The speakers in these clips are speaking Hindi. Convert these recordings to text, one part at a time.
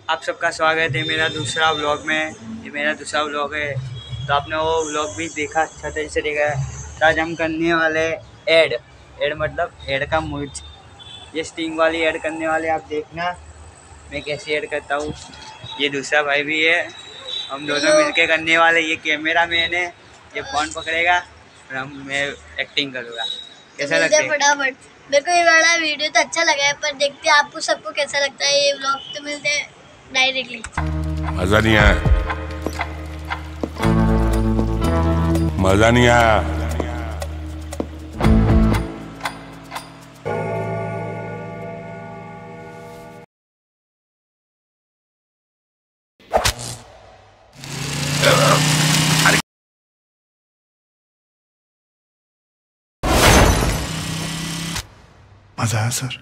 आप सबका स्वागत है मेरा दूसरा व्लॉग में। ये मेरा दूसरा व्लॉग है, तो आपने वो व्लॉग भी देखा, अच्छा तरीके से देखा है। तो आज हम करने वाले ऐड मतलब ऐड का मूर्च, ये स्टिंग वाली ऐड करने वाले। आप देखना मैं कैसे ऐड करता हूँ। ये दूसरा भाई भी है, हम दोनों मिलके करने वाले। ये कैमरा मैन है, ये फोन पकड़ेगा और मैं एक्टिंग करूँगा। कैसा लगता है? फटाफट मेरे को ये वाला वीडियो तो अच्छा लगा है, पर देखते हैं आपको सबको कैसा लगता है ये व्लॉग। तो मिलते हैं डायरेक्टली। मजा नहीं आया, मजा नहीं आया। मजा आया सर।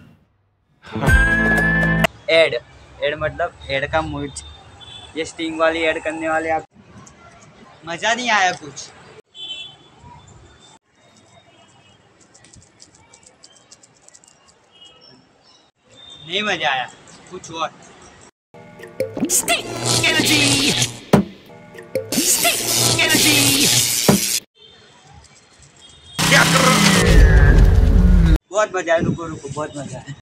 ऐड मतलब ऐड का मूर्च, ये स्टिंग वाली ऐड करने वाले। आप मज़ा नहीं आया कुछ? नहीं मज़ा आया कुछ और? बहुत मज़ा आया, रुको रुको, बहुत मज़ा आया।